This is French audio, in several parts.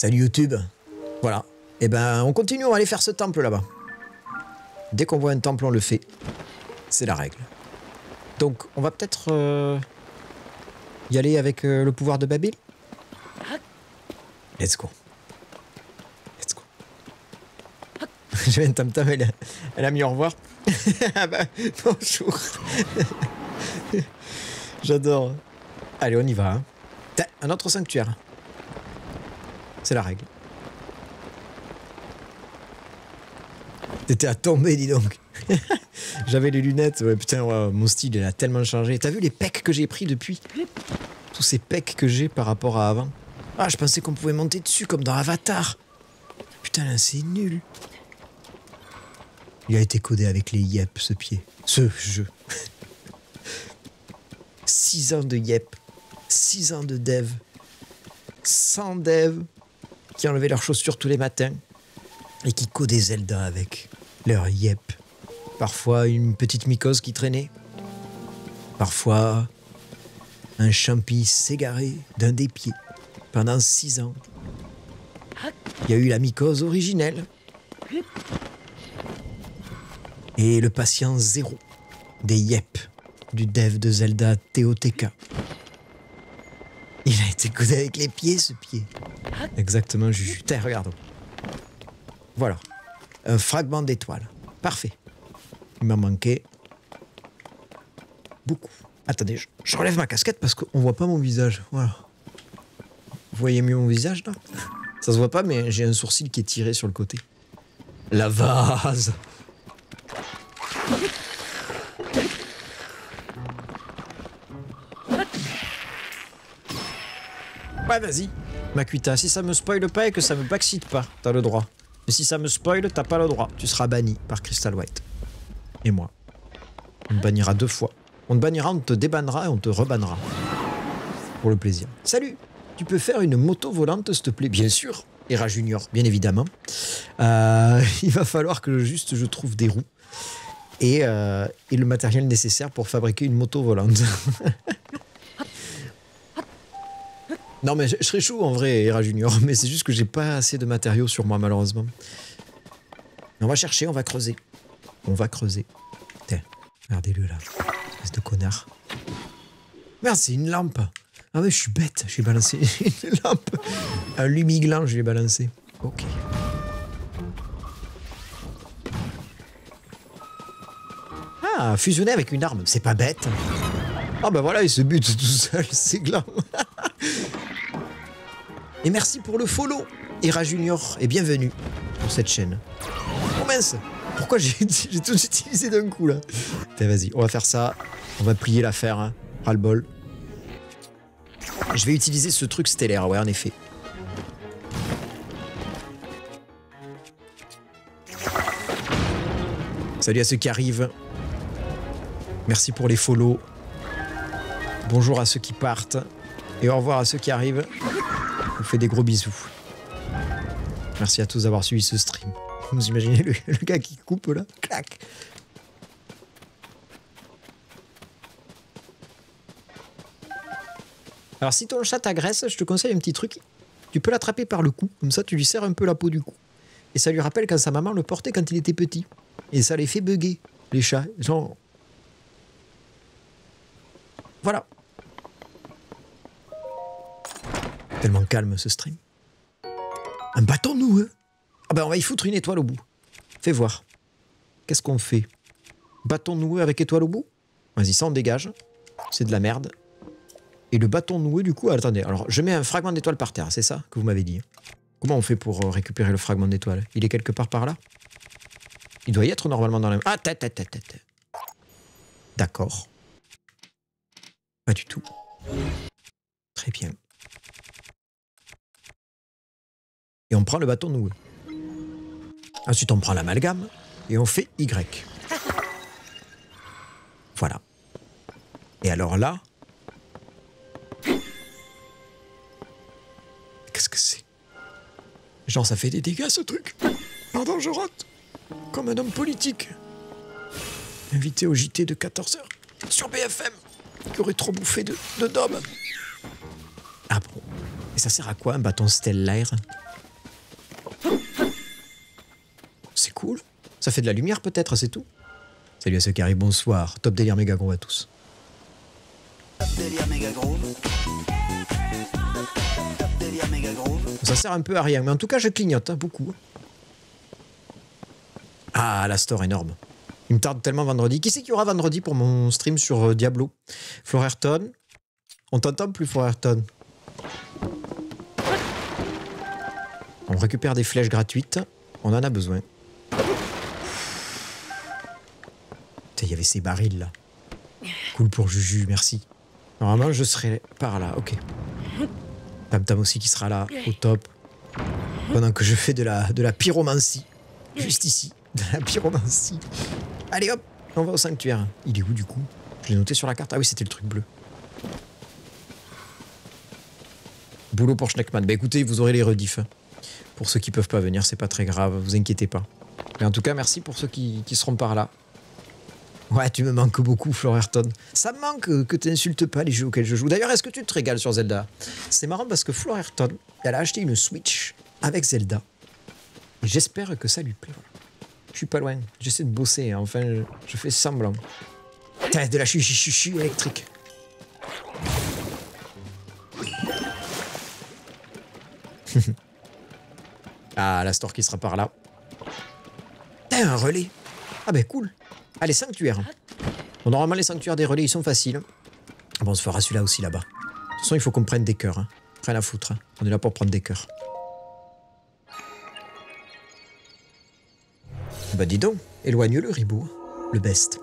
Salut YouTube. Voilà. Et ben, on continue, on va aller faire ce temple là-bas. Dès qu'on voit un temple, on le fait. C'est la règle. Donc, on va peut-être y aller avec le pouvoir de Babil. Let's go. Let's go. J'ai un tam-tam, elle a mis au revoir. Ah bah, bonjour. J'adore. Allez, on y va. Hein. Un autre sanctuaire. C'est la règle. T'étais à tomber, dis donc. J'avais les lunettes. Ouais, putain, ouais, mon style, il a tellement changé. T'as vu les pecs que j'ai pris depuis? Tous ces pecs que j'ai par rapport à avant. Ah, je pensais qu'on pouvait monter dessus comme dans Avatar. Putain, là, c'est nul. Il a été codé avec les yep, ce pied. Ce jeu. 6 ans de yep. 6 ans de dev. 100 devs qui enlevaient leurs chaussures tous les matins et qui codaient Zelda avec leur yep. Parfois une petite mycose qui traînait. Parfois un champi s'égarait d'un des pieds. Pendant 6 ans. Il y a eu la mycose originelle. Et le patient zéro des yep du dev de Zelda TOTK. Il a été codé avec les pieds, ce pied. Exactement, Juju. Tiens, regarde. Voilà. Un fragment d'étoile. Parfait. Il m'en manquait beaucoup. Attendez, je relève ma casquette parce qu'on voit pas mon visage. Voilà. Vous voyez mieux mon visage, là? Ça se voit pas, mais j'ai un sourcil qui est tiré sur le côté. La vase. Ouais, vas-y, Makuta, si ça me spoil pas et que ça me backseat pas, t'as le droit. Mais si ça me spoil, t'as pas le droit. Tu seras banni par Crystal White. Et moi. On te bannira 2 fois. On te bannira, on te débannera et on te rebannera. Pour le plaisir. Salut! Tu peux faire une moto volante, s'il te plaît? Bien sûr. Hera Junior, bien évidemment. Il va falloir que juste je trouve des roues. Et le matériel nécessaire pour fabriquer une moto volante. Non mais je serais chaud en vrai, Hera Junior, mais c'est juste que j'ai pas assez de matériaux sur moi malheureusement. Mais on va chercher, on va creuser. On va creuser. Tiens, regardez-le là, espèce de connard. Merde, c'est une lampe. Ah ouais, je suis bête, j'ai balancé une lampe. Un lumiglan, je l'ai balancé. Ok. Ah, fusionner avec une arme, c'est pas bête. Ah bah voilà, il se bute tout seul, c'est gland. Et merci pour le follow, Hera Junior, et bienvenue pour cette chaîne. Oh mince, pourquoi j'ai tout utilisé d'un coup là? Tiens, vas-y, on va faire ça, on va plier l'affaire, hein. Ras-le-bol. Je vais utiliser ce truc stellaire, ouais, en effet. Salut à ceux qui arrivent. Merci pour les follow. Bonjour à ceux qui partent. Et au revoir à ceux qui arrivent. Je vous fais des gros bisous. Merci à tous d'avoir suivi ce stream. Vous imaginez le gars qui coupe là? Clac! Alors si ton chat t'agresse, je te conseille un petit truc. Tu peux l'attraper par le cou. Comme ça, tu lui serres un peu la peau du cou. Et ça lui rappelle quand sa maman le portait quand il était petit. Et ça les fait bugger, les chats. Genre... Voilà. Tellement calme ce stream. Un bâton noueux. Ah ben on va y foutre une étoile au bout. Fais voir. Qu'est-ce qu'on fait? Bâton noueux avec étoile au bout? Vas-y, ça on dégage. C'est de la merde. Et le bâton noueux du coup... Attendez, alors je mets un fragment d'étoile par terre, c'est ça que vous m'avez dit? Comment on fait pour récupérer le fragment d'étoile? Il est quelque part par là? Il doit y être normalement dans la... Ah, tête. D'accord. Pas du tout. Très bien. Et on prend le bâton noueux. Ensuite, on prend l'amalgame et on fait Y. Voilà. Et alors là... Qu'est-ce que c'est? Genre, ça fait des dégâts, ce truc. Pardon, je rate. Comme un homme politique. Invité au JT de 14h. Sur BFM. Qui aurait trop bouffé de daube. Ah bon. Et ça sert à quoi un bâton stellaire? C'est cool. Ça fait de la lumière peut-être, c'est tout. Salut à ceux qui arrivent, bonsoir. Top délire méga gros à tous. Top délire méga gros. Top délire méga gros. Ça sert un peu à rien, mais en tout cas je clignote, hein, beaucoup. Ah, la store énorme. Il me tarde tellement vendredi. Qui c'est qu'il y aura vendredi pour mon stream sur Diablo? Florerton. On t'entend plus, Florerton? On récupère des flèches gratuites. On en a besoin. Putain, il y avait ces barils là. Cool pour Juju, merci. Normalement, je serai par là, ok. Tam Tam aussi qui sera là, au top. Pendant que je fais de la pyromancie. Juste ici. De la pyromancie. Allez hop, on va au sanctuaire. Il est où du coup? Je l'ai noté sur la carte. Ah oui, c'était le truc bleu. Boulot pour Schneckman. Bah écoutez, vous aurez les rediffs. Pour ceux qui peuvent pas venir, c'est pas très grave, vous inquiétez pas. Mais en tout cas, merci pour ceux qui seront par là. Ouais, tu me manques beaucoup, Florerton. Ça me manque que tu n'insultes pas les jeux auxquels je joue. D'ailleurs, est-ce que tu te régales sur Zelda? C'est marrant parce que Florerton, elle a acheté une Switch avec Zelda. Et j'espère que ça lui plaît. Voilà. Je suis pas loin. J'essaie de bosser. Hein. Enfin, je fais semblant. T'as de la chuchu électrique. Ah, la store qui sera par là. T'as un relais. Ah ben cool. Allez, sanctuaire. Bon, normalement, les sanctuaires des relais, ils sont faciles. Bon, on se fera celui-là aussi là-bas. De toute façon, il faut qu'on prenne des cœurs. Hein. Rien à foutre. Hein. On est là pour prendre des cœurs. Bah dis donc, éloigne-le, Ribot. Le best.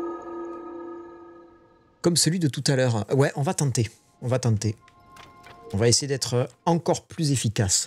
Comme celui de tout à l'heure. Ouais, on va tenter. On va tenter. On va essayer d'être encore plus efficace.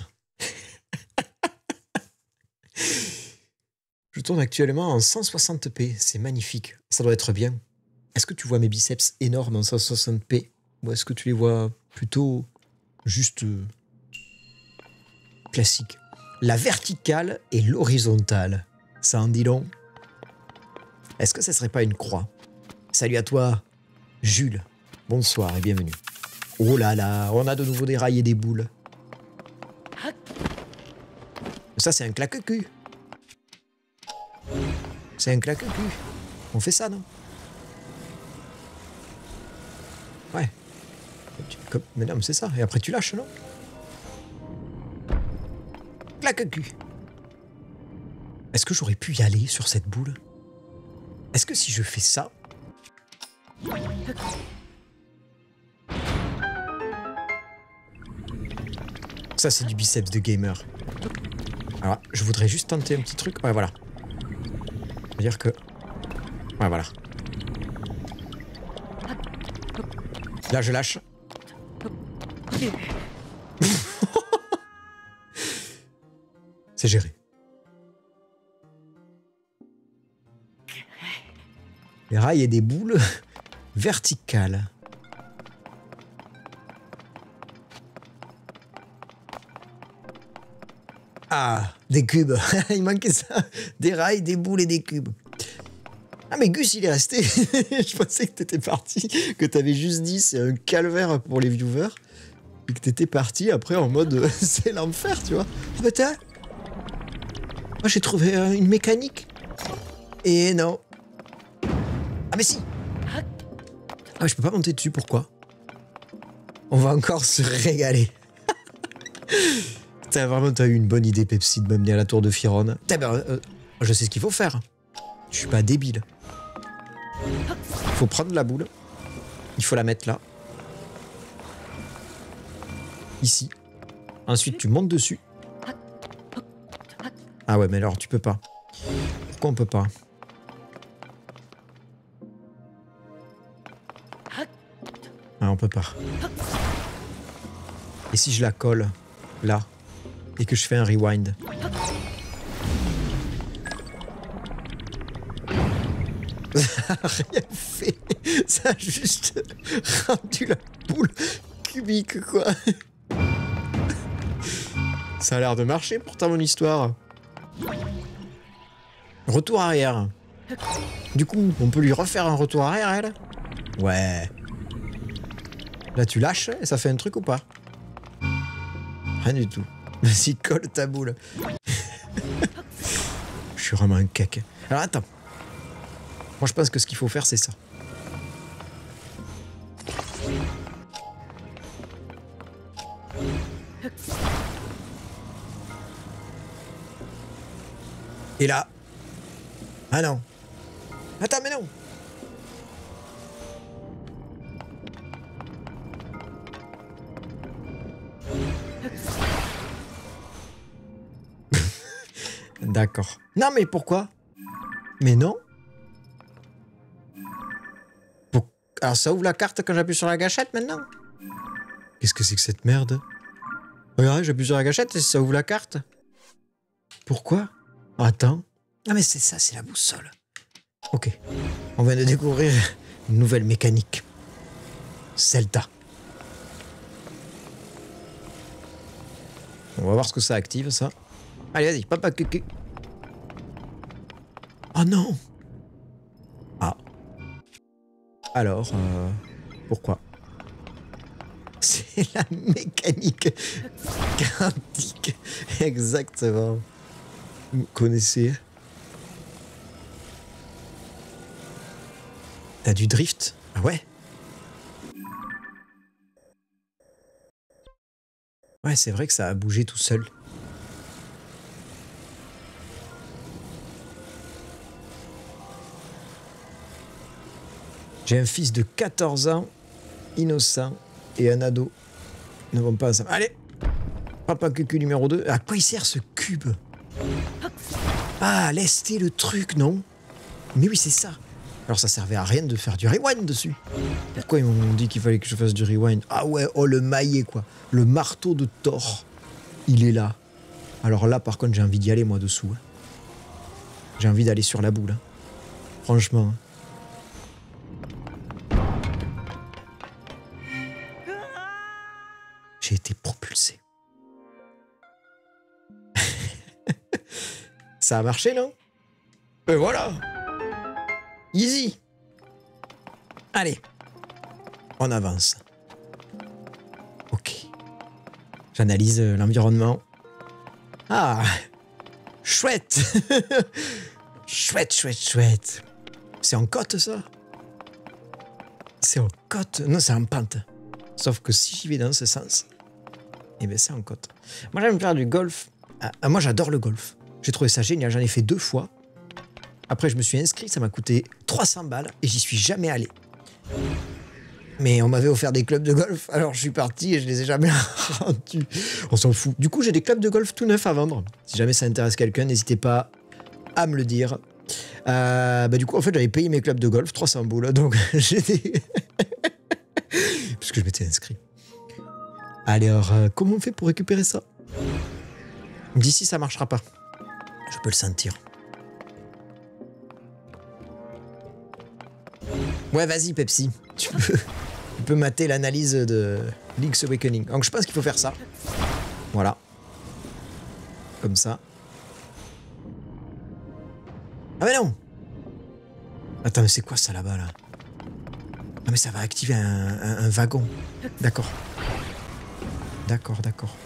Je tourne actuellement en 160p. C'est magnifique. Ça doit être bien. Est-ce que tu vois mes biceps énormes en 160p? Ou est-ce que tu les vois plutôt juste classiques? La verticale et l'horizontale. Ça en dit long. Est-ce que ça serait pas une croix? Salut à toi, Jules. Bonsoir et bienvenue. Oh là là, on a de nouveau des rails et des boules. Ça, c'est un claque-cul. C'est un claque-cul. On fait ça, non? Ouais. Mais non, mais c'est ça. Et après, tu lâches, non? Claque-cul. Est-ce que j'aurais pu y aller sur cette boule? Est-ce que si je fais ça... Ça, c'est du biceps de gamer. Alors, je voudrais juste tenter un petit truc. Ouais, voilà. C'est-à-dire que... Ouais, voilà. Là, je lâche. C'est géré. Les rails et des boules verticales. Ah, des cubes. Il manquait ça. Des rails, des boules et des cubes. Ah mais Gus, il est resté. Je pensais que t'étais parti, que t'avais juste dit c'est un calvaire pour les viewers. Et que t'étais parti après en mode c'est l'enfer, tu vois. Ah bah t'as... Moi j'ai trouvé une mécanique. Et non. Ah mais si. Ah je peux pas monter dessus, pourquoi? On va encore se régaler. Putain, vraiment t'as eu une bonne idée Pepsi de m'amener à la tour de Firon. Je sais ce qu'il faut faire. Je suis pas débile. Il faut prendre la boule. Il faut la mettre là. Ici. Ensuite tu montes dessus. Ah ouais mais alors tu peux pas. Pourquoi on peut pas? Ah on peut pas. Et si je la colle là et que je fais un rewind? Ça a rien fait. Ça a juste rendu la boule cubique quoi. Ça a l'air de marcher pourtant mon histoire. Retour arrière. Du coup, on peut lui refaire un retour arrière elle? Ouais. Là tu lâches et ça fait un truc ou pas? Rien du tout. Vas-y, colle ta boule. Je suis vraiment un caca. Alors attends. Moi je pense que ce qu'il faut faire c'est ça. Et là. Ah non. Attends mais non. D'accord. Non mais pourquoi? Mais non. Alors ça ouvre la carte quand j'appuie sur la gâchette maintenant? Qu'est-ce que c'est que cette merde? Regarde, j'appuie sur la gâchette et ça ouvre la carte. Pourquoi? Attends. Ah mais c'est ça, c'est la boussole. Ok. On vient de découvrir une nouvelle mécanique. Zelda. On va voir ce que ça active, ça. Allez, vas-y, papa cucu. Oh non! Ah. Alors, pourquoi? C'est la mécanique quantique. Exactement. Vous connaissez? T'as du drift? Ah ouais? Ouais, c'est vrai que ça a bougé tout seul. J'ai un fils de 14 ans, innocent, et un ado. Ils ne vont pas ensemble. Allez! Papa cucu numéro 2. À quoi il sert ce cube? Ah, lester le truc, non? Mais oui, c'est ça. Alors ça servait à rien de faire du rewind dessus. Pourquoi ils m'ont dit qu'il fallait que je fasse du rewind? Ah ouais, oh le maillet quoi. Le marteau de Thor. Il est là. Alors là, par contre, j'ai envie d'y aller, moi, dessous. Hein. J'ai envie d'aller sur la boule. Hein. Franchement. J'ai été propulsé. Ça a marché, non? Et voilà. Easy. Allez. On avance. Ok. J'analyse l'environnement. Ah. Chouette. Chouette, chouette, chouette. C'est en côte, ça? C'est en côte? Non, c'est en pente. Sauf que si j'y vais dans ce sens, eh bien c'est en côte. Moi j'aime faire du golf. Ah, moi j'adore le golf. J'ai trouvé ça génial, j'en ai fait 2 fois. Après je me suis inscrit, ça m'a coûté 300 balles et j'y suis jamais allé. Mais on m'avait offert des clubs de golf, alors je suis parti et je les ai jamais rendus. On s'en fout. Du coup j'ai des clubs de golf tout neufs à vendre. Si jamais ça intéresse quelqu'un, n'hésitez pas à me le dire. Du coup en fait j'avais payé mes clubs de golf, 300 boules, donc j'ai des... Parce que je m'étais inscrit. Alors, comment on fait pour récupérer ça? D'ici, ça marchera pas. Je peux le sentir. Ouais, vas-y, Pepsi. Tu peux mater l'analyse de Link's Awakening. Donc, je pense qu'il faut faire ça. Voilà. Comme ça. Ah, mais non! Attends, mais c'est quoi ça là-bas, là? Non mais ça va activer un wagon. D'accord. D'accord, d'accord.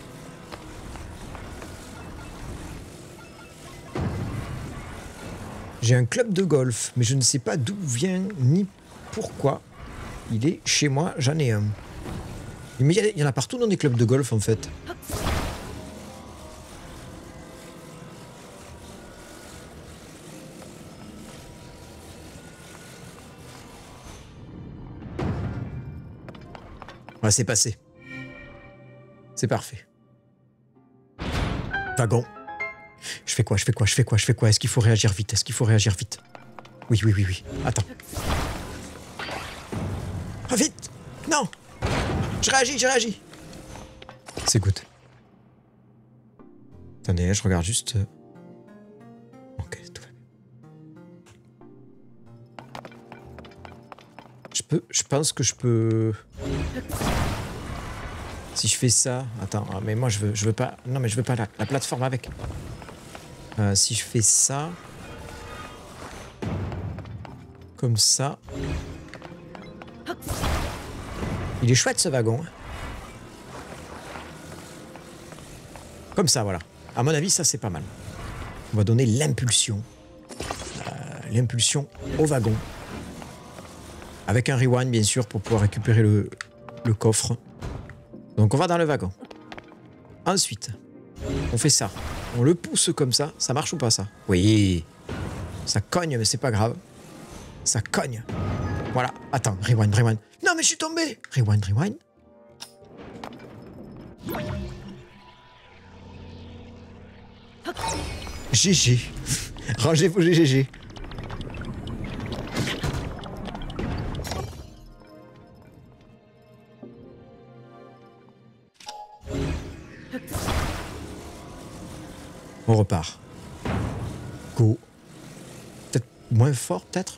J'ai un club de golf, mais je ne sais pas d'où vient ni pourquoi. Il est chez moi, j'en ai un. Mais il y en a partout dans des clubs de golf en fait. Ouais, c'est passé. C'est parfait. Wagon. Je fais quoi? Est-ce qu'il faut réagir vite? Oui. Attends. Oh, vite! Non! Je réagis! C'est good. Attendez, je regarde juste... Ok, tout va bien. Je pense que je peux... Si je fais ça... Attends, mais moi je veux pas... Non mais je veux pas la plateforme avec. Si je fais ça... Comme ça... Il est chouette ce wagon. Comme ça, voilà. À mon avis, ça, c'est pas mal. On va donner l'impulsion. L'impulsion au wagon. Avec un rewind, bien sûr, pour pouvoir récupérer le coffre. Donc, on va dans le wagon. Ensuite, on fait ça. On le pousse comme ça. Ça marche ou pas, ça? Oui. Ça cogne, mais c'est pas grave. Ça cogne. Voilà. Attends, rewind, rewind. Non, mais je suis tombé. Rewind, rewind. GG. Rangez vos GGG. On repart. Go. Peut-être moins fort, peut-être.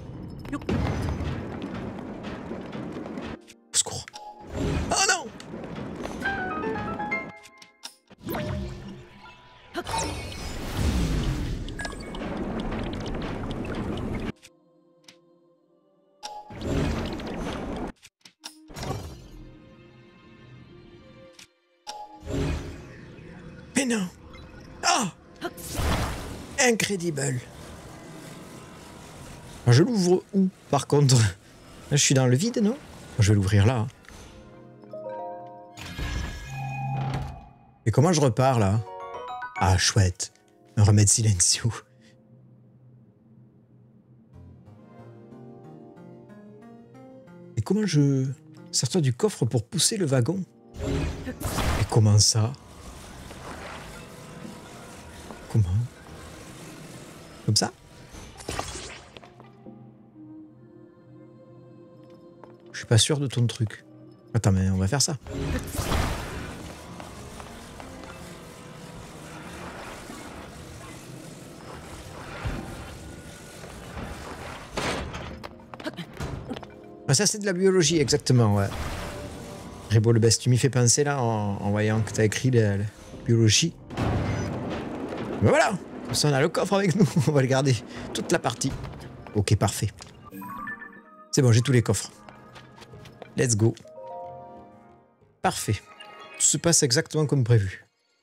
Au secours. Oh non! Mais non! Oh! Incredible! Alors, je l'ouvre où, par contre? Là, je suis dans le vide, non? Je vais l'ouvrir là. Et comment je repars, là? Ah, chouette. Un remède silencieux. Et comment je... Sers-toi du coffre pour pousser le wagon? Et comment ça? Comment? Comme ça? Je suis pas sûr de ton truc. Attends, mais on va faire ça. Ah, ça, c'est de la biologie, exactement, ouais. Ribo le best, tu m'y fais penser, là, en voyant que t'as écrit la biologie. Mais voilà! Comme ça, on a le coffre avec nous. On va le garder toute la partie. Ok, parfait. C'est bon, j'ai tous les coffres. Let's go. Parfait. Tout se passe exactement comme prévu.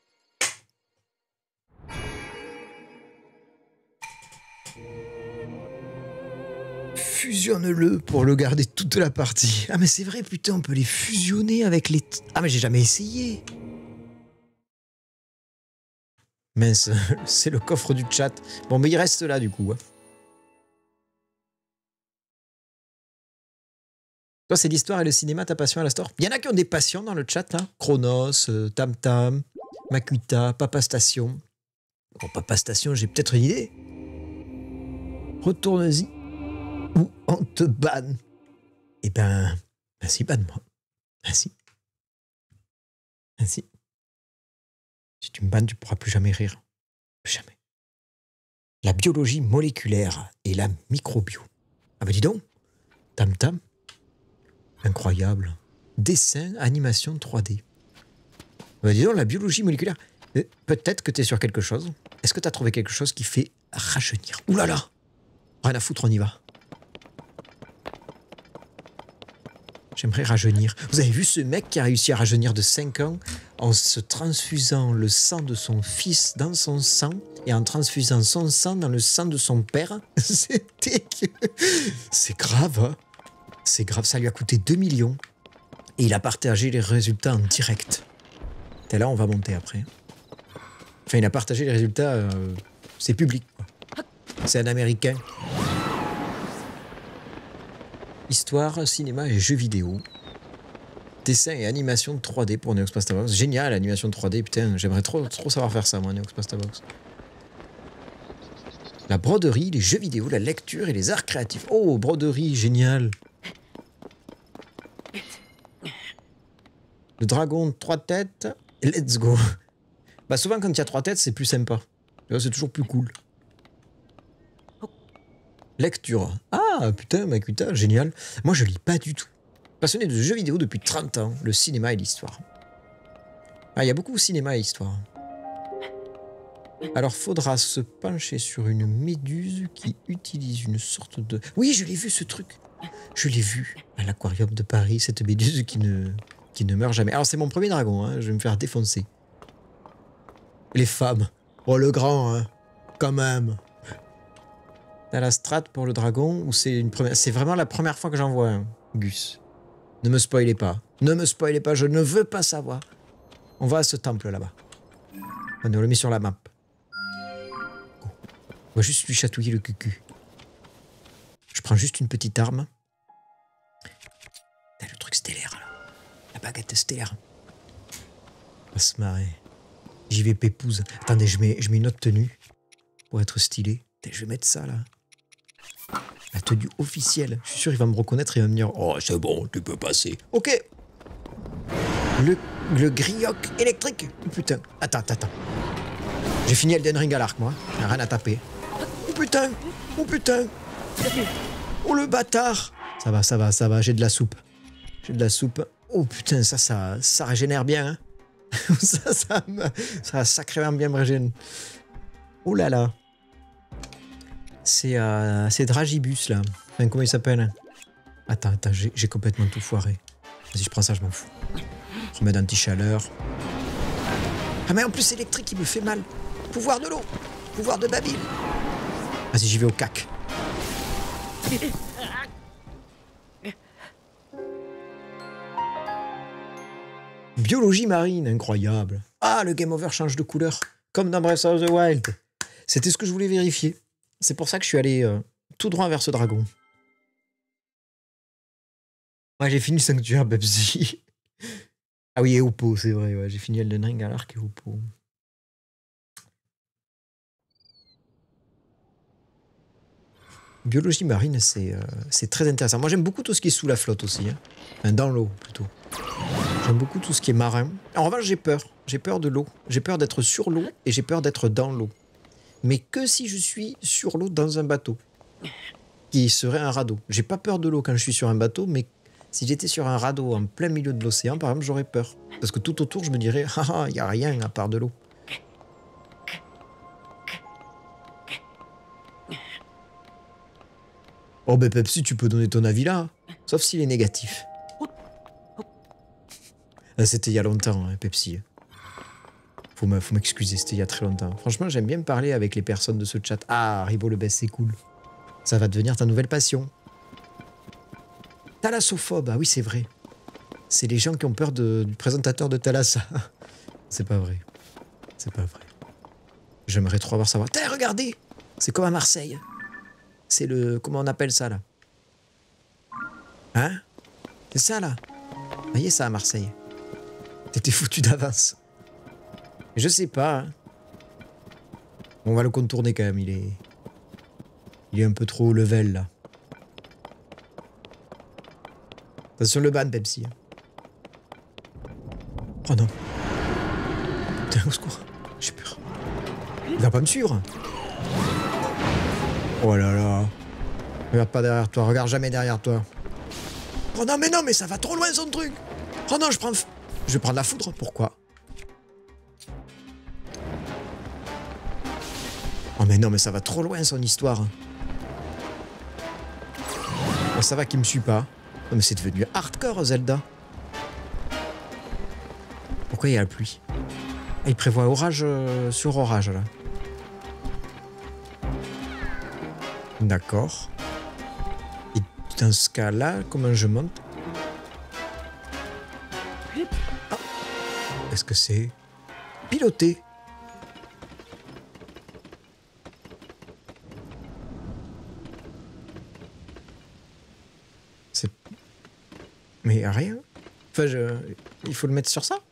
Fusionne-le pour le garder toute la partie. Ah mais c'est vrai, putain, on peut les fusionner avec les... Ah mais j'ai jamais essayé. Mince, c'est le coffre du chat. Bon, mais il reste là, du coup. Toi, c'est l'histoire et le cinéma, ta passion à la store? Il y en a qui ont des passions dans le chat, là. Chronos, Tam Tam, Makuta, Papa Station. Bon, Papa Station, j'ai peut-être une idée. Retourne-y ou on te banne. Eh ben, si, banne-moi. Si. Si. Si tu me bannes, tu pourras plus jamais rire. Jamais. La biologie moléculaire et la microbio. Ah bah dis donc. Tam Tam. Incroyable. Dessin, animation 3D. Bah dis donc, la biologie moléculaire. Peut-être que tu es sur quelque chose. Est-ce que tu as trouvé quelque chose qui fait rajeunir? Ouh là là. Rien à foutre, on y va. J'aimerais rajeunir. Vous avez vu ce mec qui a réussi à rajeunir de 5 ans en se transfusant le sang de son fils dans son sang et en transfusant son sang dans le sang de son père? C'est dégueu. C'est grave, hein? C'est grave, ça lui a coûté 2 millions. Et il a partagé les résultats en direct. Et là, on va monter après. Enfin, il a partagé les résultats, c'est public, quoi. C'est un Américain. Histoire, cinéma et jeux vidéo. Dessin et animation 3D pour Neoxpastabox. Génial, animation 3D, putain, j'aimerais trop savoir faire ça, moi, Neoxpastabox. La broderie, les jeux vidéo, la lecture et les arts créatifs. Oh, broderie, génial. Le dragon, 3 têtes. Let's go. Bah souvent, quand il y a 3 têtes, c'est plus sympa. C'est toujours plus cool. Lecture. Ah, putain, Makuta, génial. Moi, je lis pas du tout. Passionné de jeux vidéo depuis 30 ans, le cinéma et l'histoire. Ah, il y a beaucoup de cinéma et histoire. Alors, faudra se pencher sur une méduse qui utilise une sorte de... Oui, je l'ai vu, ce truc. Je l'ai vu à l'aquarium de Paris, cette méduse qui ne meurt jamais. Alors, c'est mon premier dragon, hein, je vais me faire défoncer. Les femmes. Oh, le grand, hein. Quand même. T'as la strat pour le dragon ou c'est une première... C'est vraiment la première fois que j'en vois un, Gus. Ne me spoilez pas. Ne me spoilez pas, je ne veux pas savoir. On va à ce temple là-bas. On le met sur la map. Oh. On va juste lui chatouiller le cucu. Je prends juste une petite arme. T'as le truc stellaire là. La baguette stellaire. On va se marrer. J'y vais pépouze. Attendez, je mets une autre tenue. Pour être stylé. Je vais mettre ça là. La tenue officielle. Je suis sûr qu'il va me reconnaître et il va me dire oh c'est bon, tu peux passer. Ok. Le grioc électrique. Oh, putain. Attends. J'ai fini Elden Ring à l'arc moi. Rien à taper. Oh putain. Oh le bâtard. Ça va. J'ai de la soupe. Oh putain, ça régénère bien. Hein. ça va sacrément bien me régénérer. Oh là là. C'est Dragibus là. Enfin, comment il s'appelle? Attends, j'ai complètement tout foiré. Vas-y, je prends ça, je m'en fous. Je mets d'anti-chaleur. Ah mais en plus électrique, il me fait mal. Pouvoir de l'eau. Pouvoir de Babil. Vas-y, j'y vais au cac. Biologie marine, incroyable. Ah, le game over change de couleur. Comme dans Breath of the Wild. C'était ce que je voulais vérifier. C'est pour ça que je suis allé tout droit vers ce dragon. Ouais, j'ai fini le sanctuaire Pepsi. Ah oui, et Oppo, c'est vrai. Ouais, j'ai fini Elden Ring à l'arc et Oppo. Biologie marine, c'est très intéressant. Moi, j'aime beaucoup tout ce qui est sous la flotte aussi. Hein. Enfin, dans l'eau, plutôt. J'aime beaucoup tout ce qui est marin. En revanche, j'ai peur. J'ai peur de l'eau. J'ai peur d'être sur l'eau et j'ai peur d'être dans l'eau. Mais que si je suis sur l'eau dans un bateau, qui serait un radeau. J'ai pas peur de l'eau quand je suis sur un bateau, mais si j'étais sur un radeau en plein milieu de l'océan, par exemple, j'aurais peur. Parce que tout autour, je me dirais, il n'y a rien à part de l'eau. Oh ben Pepsi, tu peux donner ton avis là, sauf s'il est négatif. C'était il y a longtemps, hein, Pepsi. Faut m'excuser, c'était il y a très longtemps. Franchement, j'aime bien me parler avec les personnes de ce chat. Ah, Haribo le best, c'est cool. Ça va devenir ta nouvelle passion. Thalassophobe, ah oui, c'est vrai. C'est les gens qui ont peur du présentateur de Thalassa. C'est pas vrai. C'est pas vrai. J'aimerais trop avoir savoir. Tiens, regardez, c'est comme à Marseille. C'est le... Comment on appelle ça, là? Hein? C'est ça, là? Vous voyez ça à Marseille? T'étais foutu d'avance. Je sais pas. Hein. On va le contourner quand même, il est un peu trop level, là. Attention le ban, Pepsi. Oh non. Putain, au secours. J'ai peur. Il va pas me suivre. Oh là là. Regarde pas derrière toi, regarde jamais derrière toi. Oh non, mais ça va trop loin son truc. Oh non, je vais prendre la foudre. Pourquoi? Oh mais non, mais ça va trop loin son histoire. Bon, ça va qu'il me suit pas. Non mais c'est devenu hardcore Zelda. Pourquoi il y a la pluie? Ah, il prévoit orage sur orage là. D'accord. Et dans ce cas-là, comment je monte? Ah. Est-ce que c'est piloté? C'est... Mais rien. Enfin, il faut le mettre sur ça.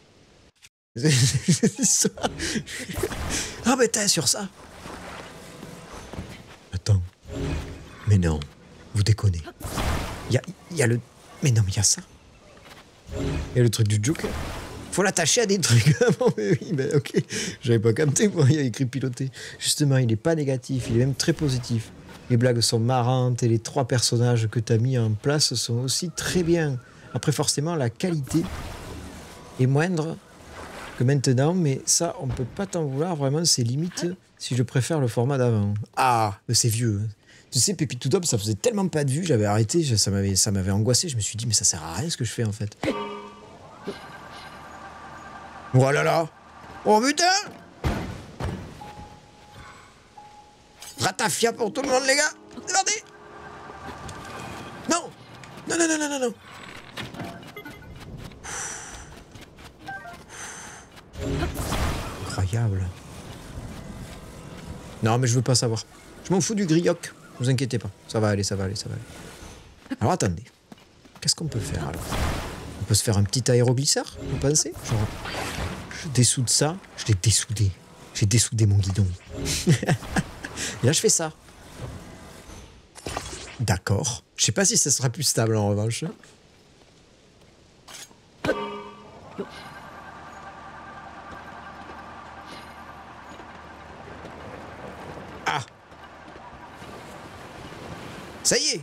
Ah mais t'es sur ça. Attends. Mais non. Vous déconnez. Il y a le... Mais non, mais il y a ça. Il y a le truc du Joker. Faut l'attacher à des trucs. Mais oui, mais ok. J'avais pas capté, moi. Il y a écrit piloter. Justement, il est pas négatif. Il est même très positif. Les blagues sont marrantes et les 3 personnages que t'as mis en place sont aussi très bien. Après, forcément, la qualité est moindre que maintenant, mais ça, on peut pas t'en vouloir. Vraiment, c'est limite si je préfère le format d'avant. Ah, mais c'est vieux. Tu sais, Pépite tout Top, ça faisait tellement pas de vues, j'avais arrêté, ça m'avait angoissé. Je me suis dit, mais ça sert à rien ce que je fais en fait. Voilà là. Oh putain! Ratafia pour tout le monde, les gars. Regardez. Non. Non, non, non, non, non, non. Incroyable. Non, mais je veux pas savoir. Je m'en fous du grioc. Ne vous inquiétez pas. Ça va aller, ça va aller, ça va aller. Alors attendez. Qu'est-ce qu'on peut faire alors? On peut se faire un petit aéroglisseur, vous pensez? Genre, je dessoude ça. Je l'ai dessoudé. J'ai dessoudé mon guidon. Et là, je fais ça. D'accord. Je sais pas si ça sera plus stable en revanche. Ah! Ça y est!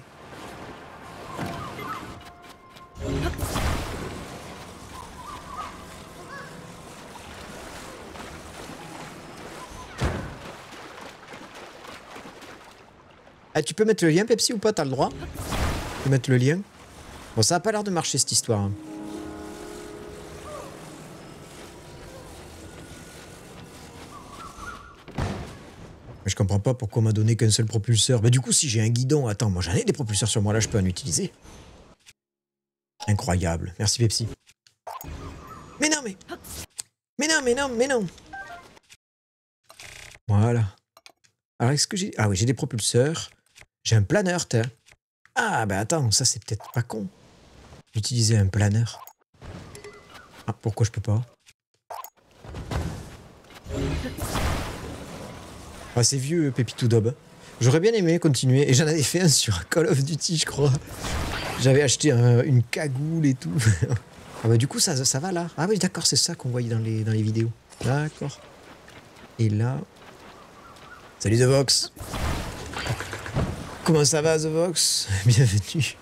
Ah, tu peux mettre le lien, Pepsi, ou pas? T'as le droit? Tu peux mettre le lien? Bon, ça a pas l'air de marcher, cette histoire. Hein. Mais je comprends pas pourquoi on m'a donné qu'un seul propulseur. Bah du coup, si j'ai un guidon... Attends, moi j'en ai des propulseurs sur moi, là, je peux en utiliser. Incroyable. Merci, Pepsi. Mais non, mais... Mais non, mais non, mais non. Voilà. Alors, est-ce que j'ai... Ah oui, j'ai des propulseurs. J'ai un planeur, t'as. Ah, bah attends, ça c'est peut-être pas con. Utiliser un planeur. Ah, pourquoi je peux pas? Ah, c'est vieux, Pépito Dob. J'aurais bien aimé continuer. Et j'en avais fait un sur Call of Duty, je crois. J'avais acheté une cagoule et tout. Ah bah du coup, ça va là. Ah oui, d'accord, c'est ça qu'on voyait dans les vidéos. D'accord. Et là... Salut The Vox. Comment ça va, The Vox? Bienvenue.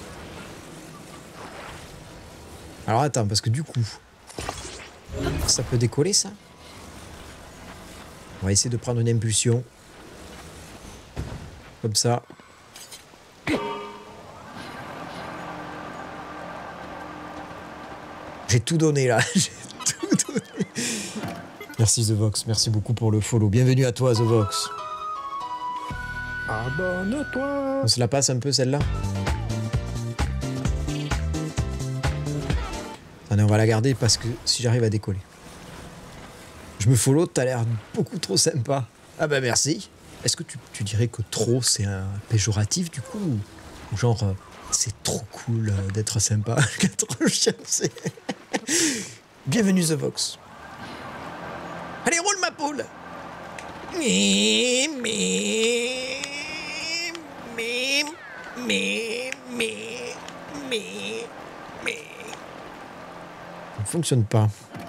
Alors attends, parce que du coup... Ça peut décoller, ça? On va essayer de prendre une impulsion. Comme ça. J'ai tout donné, là. J'ai tout donné. Merci, The Vox. Merci beaucoup pour le follow. Bienvenue à toi, The Vox. Abonne-toi. On se la passe un peu, celle-là? Attendez, on va la garder parce que si j'arrive à décoller. Je me follow, t'as l'air beaucoup trop sympa. Ah bah merci. Est-ce que tu dirais que trop c'est un péjoratif du coup? Ou genre c'est trop cool d'être sympa? Trop chien, c'est... Bienvenue The Vox. Allez, roule ma poule. Ça ne fonctionne pas.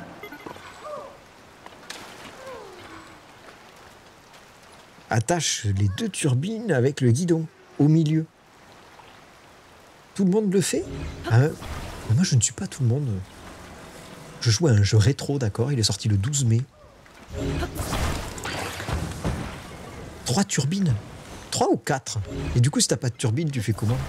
Attache les deux turbines avec le guidon au milieu. Tout le monde le fait? Ah, moi je ne suis pas tout le monde. Je joue à un jeu rétro, d'accord? Il est sorti le 12 mai. 3 turbines? 3 ou 4? Et du coup, si t'as pas de turbine, tu fais comment?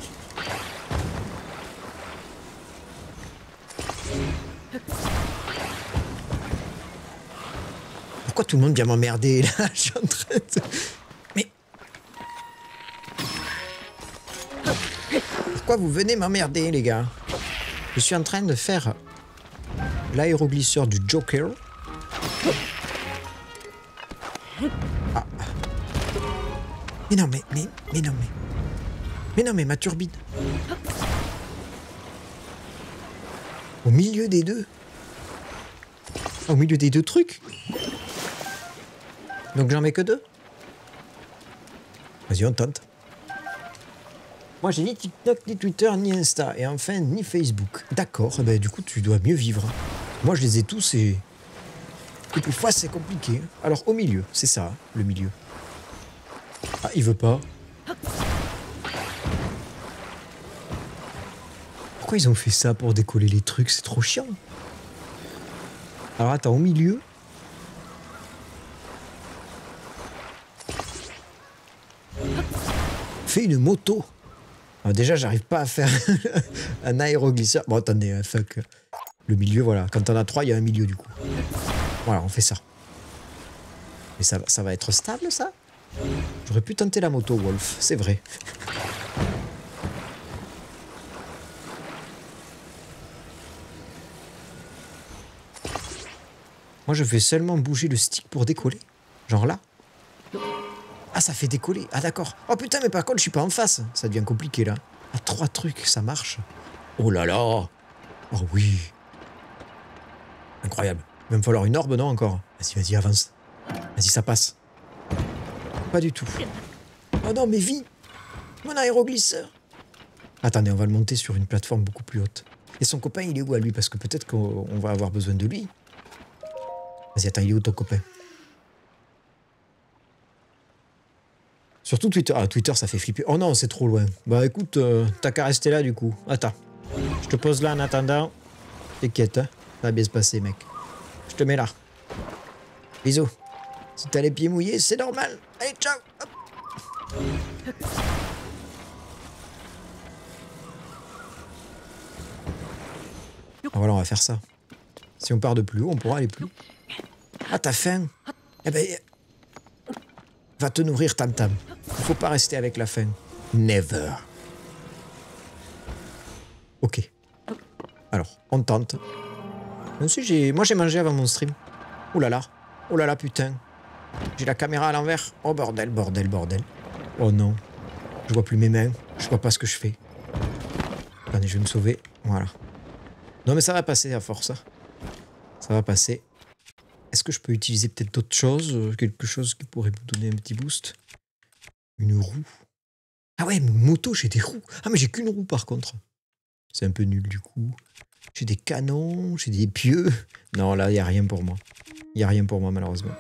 Pourquoi tout le monde vient m'emmerder là? Je suis en train de... Mais... Pourquoi vous venez m'emmerder, les gars? Je suis en train de faire l'aéroglisseur du Joker. Ah. Mais non, mais non, mais non, mais ma turbine. Au milieu des deux. Au milieu des deux trucs. Donc j'en mets que 2. Vas-y, on tente. Moi, j'ai ni TikTok, ni Twitter, ni Insta. Et enfin, ni Facebook. D'accord, ben, du coup, tu dois mieux vivre. Moi, je les ai tous et parfois, c'est compliqué. Alors, au milieu, c'est ça, le milieu. Ah, il veut pas. Pourquoi ils ont fait ça pour décoller les trucs? C'est trop chiant. Alors, attends, au milieu. Fais une moto. Alors déjà, j'arrive pas à faire un aéroglisseur. Bon, attendez, fuck. Le milieu, voilà. Quand on a 3, il y a un milieu, du coup. Voilà, on fait ça. Mais ça va être stable, ça? J'aurais pu tenter la moto, Wolf, c'est vrai. Moi, je fais seulement bouger le stick pour décoller. Genre là. Ah, ça fait décoller. Ah, d'accord. Oh putain, mais par contre, je suis pas en face. Ça devient compliqué, là. Ah, 3 trucs, ça marche. Oh là là. Oh oui. Incroyable. Il va me falloir une orbe, non, encore? Vas-y, vas-y, avance. Vas-y, ça passe. Pas du tout. Oh non, mais vie. Mon aéroglisseur. Attendez, on va le monter sur une plateforme beaucoup plus haute. Et son copain, il est où à lui? Parce que peut-être qu'on va avoir besoin de lui. Vas-y, attends, il est où ton copain? Surtout Twitter. Ah, Twitter, ça fait flipper. Oh non, c'est trop loin. Bah écoute, t'as qu'à rester là du coup. Attends. Je te pose là en attendant. T'inquiète, hein. Ça va bien se passer, mec. Je te mets là. Bisous. Si t'as les pieds mouillés, c'est normal. Allez, ciao. Hop. Ah, voilà, on va faire ça. Si on part de plus haut, on pourra aller plus haut. Ah, t'as faim? Eh ben, va te nourrir, Tam Tam. Il faut pas rester avec la faim. Never. Ok. Alors, on tente. Moi, j'ai mangé avant mon stream. Oh là là. Oh là là, putain. J'ai la caméra à l'envers. Oh, bordel, bordel, bordel. Oh non. Je vois plus mes mains. Je vois pas ce que je fais. Attendez, je vais me sauver. Voilà. Non, mais ça va passer à force. Ça va passer. Est-ce que je peux utiliser peut-être d'autres choses? Quelque chose qui pourrait me donner un petit boost? Une roue. Ah ouais, moto, j'ai des roues. Ah, mais j'ai qu'une roue par contre. C'est un peu nul du coup. J'ai des canons, j'ai des pieux. Non, là, il n'y a rien pour moi. Il n'y a rien pour moi, malheureusement.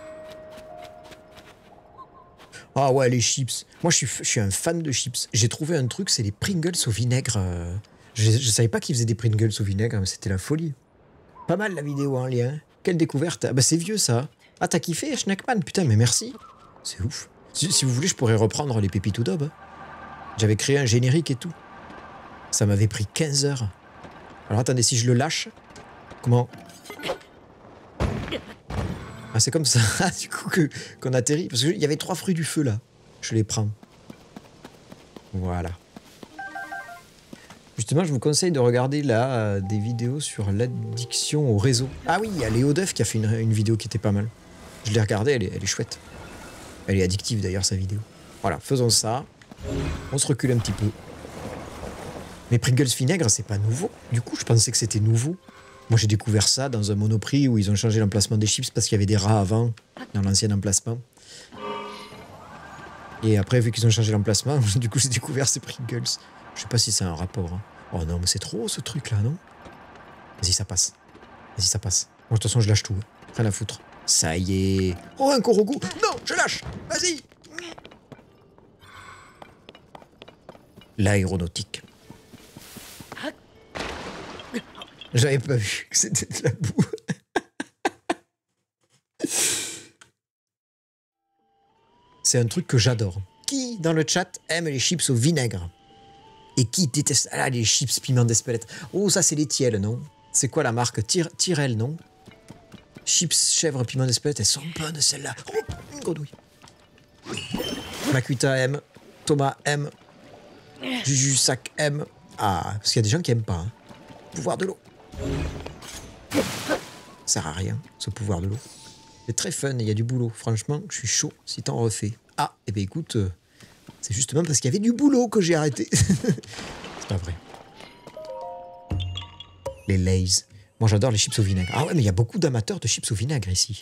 Ah ouais, les chips. Moi, je suis un fan de chips. J'ai trouvé un truc, c'est les Pringles au vinaigre. Je savais pas qu'ils faisaient des Pringles au vinaigre, mais c'était la folie. Pas mal la vidéo en lien. Quelle découverte. Ah bah c'est vieux ça. Ah t'as kiffé Schneckman? Putain mais merci. C'est ouf. Si vous voulez je pourrais reprendre les pépites d'aube. Hein. J'avais créé un générique et tout. Ça m'avait pris 15 heures. Alors attendez, si je le lâche... Comment? Ah c'est comme ça du coup qu'on atterrit. Parce qu'il y avait 3 fruits du feu là. Je les prends. Voilà. Justement, je vous conseille de regarder là des vidéos sur l'addiction au réseau. Ah oui, il y a Léo Duff qui a fait une vidéo qui était pas mal. Je l'ai regardée, elle est chouette. Elle est addictive d'ailleurs, sa vidéo. Voilà, faisons ça. On se recule un petit peu. Mais Pringles vinaigre, c'est pas nouveau. Du coup, je pensais que c'était nouveau. Moi, j'ai découvert ça dans un Monoprix où ils ont changé l'emplacement des chips parce qu'il y avait des rats avant, dans l'ancien emplacement. Et après, vu qu'ils ont changé l'emplacement, du coup, j'ai découvert ces Pringles. Je sais pas si c'est un rapport. Hein. Oh non, mais c'est trop ce truc là, non? Vas-y, ça passe. Vas-y, ça passe. Moi, de toute façon, je lâche tout. Hein. Rien à foutre. Ça y est. Oh, un Korogu. Non, je lâche. Vas-y. L'aéronautique. J'avais pas vu que c'était de la boue. C'est un truc que j'adore. Qui, dans le chat, aime les chips au vinaigre? Et qui déteste... Ah, les chips piment d'Espelette. Oh, ça, c'est les Tiel, non? C'est quoi la marque? Tyrell, non? Chips chèvre piment d'Espelette, elles sont bonnes, celles-là. Oh, une grenouille. Makuita aime. Thomas aime. Juju Sac aime. Ah, parce qu'il y a des gens qui aiment pas. Hein. Pouvoir de l'eau. Ça sert à rien, ce pouvoir de l'eau. C'est très fun et il y a du boulot. Franchement, je suis chaud si t'en refais. Ah, et ben écoute... c'est justement parce qu'il y avait du boulot que j'ai arrêté. C'est pas vrai. Les Lay's. Moi, j'adore les chips au vinaigre. Ah ouais, mais il y a beaucoup d'amateurs de chips au vinaigre ici.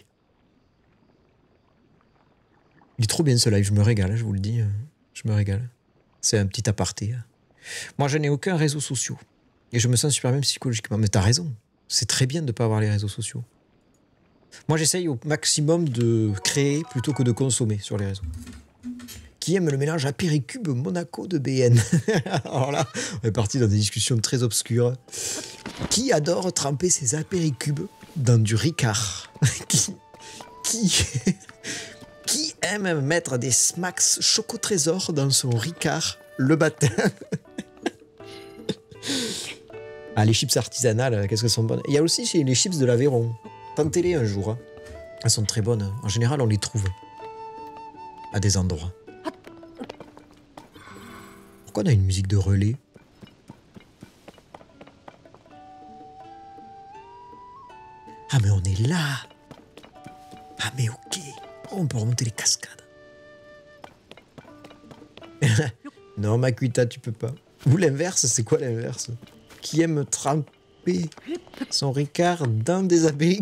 Il est trop bien ce live, je me régale, je vous le dis. Je me régale. C'est un petit aparté. Moi, je n'ai aucun réseau social. Et je me sens super bien psychologiquement. Mais t'as raison. C'est très bien de ne pas avoir les réseaux sociaux. Moi, j'essaye au maximum de créer plutôt que de consommer sur les réseaux. Qui aime le mélange apéricube Monaco de BN? Alors là, on est parti dans des discussions très obscures. Qui adore tremper ses apéricubes dans du Ricard? Qui aime mettre des smacks Choco-Trésor dans son Ricard le matin? Ah, les chips artisanales, qu'est-ce qu'elles sont bonnes. Il y a aussi les chips de l'Aveyron. Tentez-les un jour. Hein. Elles sont très bonnes. En général, on les trouve. à des endroits. Pourquoi on a une musique de relais? Ah mais on est là. Ah mais ok. On peut remonter les cascades. Non Makuita, tu peux pas. Ou l'inverse, c'est quoi l'inverse? Qui aime tremper son Ricard dans des abeilles?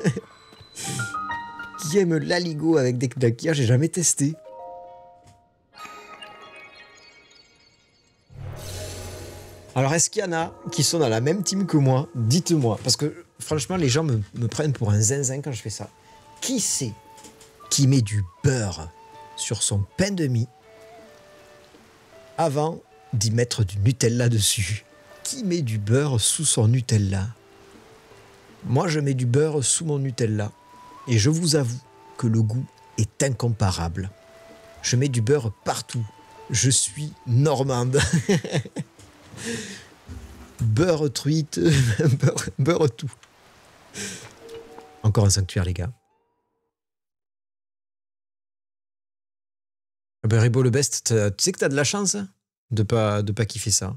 Qui aime l'aligot avec des knackers? J'ai jamais testé. Alors, est-ce qu'il y en a qui sont dans la même team que moi? Dites-moi. Parce que, franchement, les gens me prennent pour un zinzin quand je fais ça. Qui c'est qui met du beurre sur son pain de mie avant d'y mettre du Nutella dessus? Qui met du beurre sous son Nutella? Moi, je mets du beurre sous mon Nutella. Et je vous avoue que le goût est incomparable. Je mets du beurre partout. Je suis normande. Beurre truite, beurre tout. Encore un sanctuaire, les gars. Ah ben, Ribo le best, tu sais que t'as de la chance hein, de pas kiffer ça.